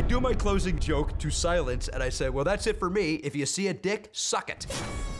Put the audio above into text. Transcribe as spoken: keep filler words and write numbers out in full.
do my closing joke to silence, and I say, well, that's it for me. If you see a dick, suck it.